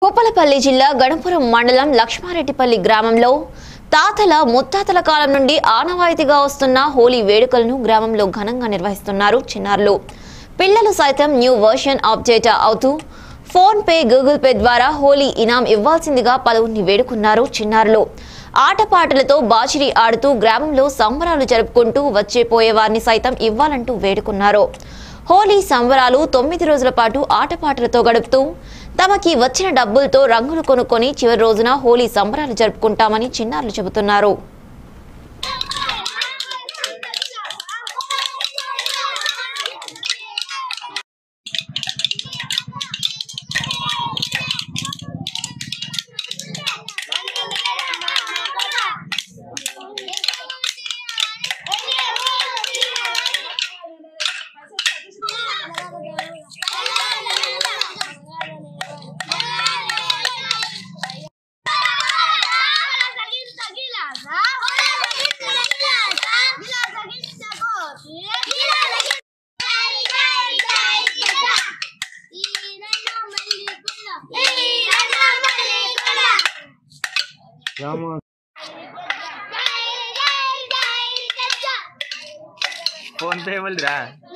కోపలపల్లి జిల్లా గణపురం మండలం లక్ష్మారెడ్డిపల్లి గ్రామంలో తాతల ముత్తాతల కాలం నుండి ఆనవాయితీగా వస్తున్న హోలీ వేడుకలను గ్రామంలో ఘనంగా నిర్వహిస్తున్నారు చిన్నారులు. పిల్లలు సైతం న్యూ వర్షన్ అప్డేట్ అవుతూ ఫోన్ పే, గూగుల్ పే ద్వారా హోలీ ఇనాం ఇవ్వాల్సిందిగా పలువురిని వేడుకున్నారు చిన్నారులు. ఆటపాటలతో బాచిరి ఆడుతూ గ్రామంలో సంబరాలు జరుపుకుంటూ వచ్చేపోయే వారిని సైతం ఇవ్వాలంటూ వేడుకున్నారు. హోలీ సంబరాలు 9 రోజుల పాటు ఆటపాటలతో గడుపుతూ తమకి వచ్చిన డబ్బులతో రంగులు కొనుక్కొని చివరి రోజున హోలీ సంబరాలు జరుపుకుంటామని చిన్నారులు చెబుతున్నారు. फोन पे बोल रहा